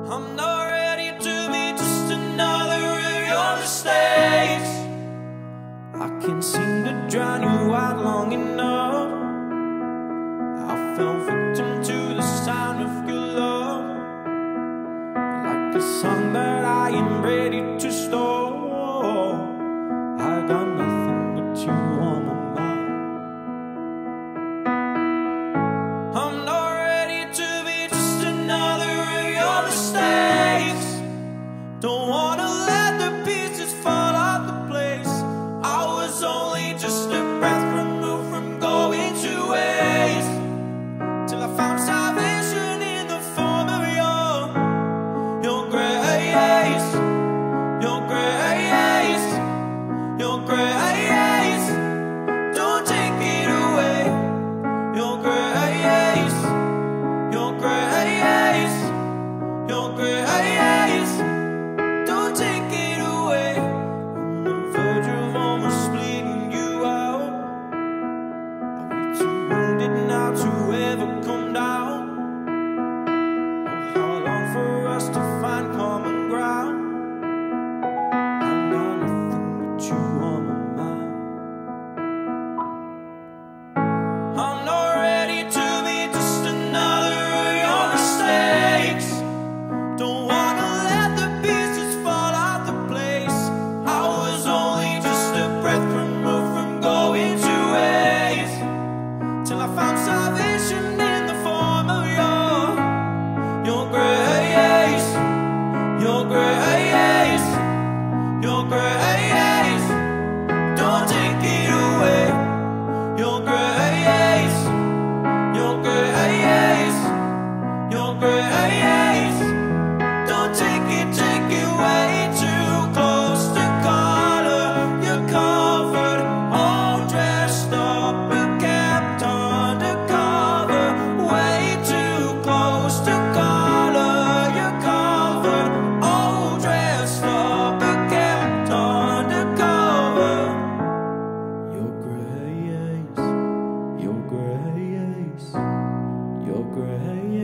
I'm not ready to be just another of your mistakes. I can't seem to drown you out long enough. I fell victim to the sound of your love, like a song that I am ready to store. I got nothing but you on my mind. I'm not ready to be just another of your mistakes. Don't wanna let the pieces fall out the place. I was only just a breath removed from going to waste, till I found salvation in the form of your grace, your grace, your grace. Don't take it away. Your grace, your grace, your grace. Don't take it away. On the verge of almost bleeding you out. Are we too wounded now to ever come down? Oh, how long for us to find common ground? I've got nothing but you on my mind. I'm not ready to be just another of your mistakes. Don't wanna let the pieces fall out the place. I was only just a breath removed from going to waste, till I found salvation in the form of your grace, your grace, your grace. Don't take it away. Your grace, your grace, your grace. Don't take it way too close to color. You're covered, all dressed up, but kept undercover. Way too close to color. You're covered, all dressed up, but kept undercover. Your grace, your grace, your grace.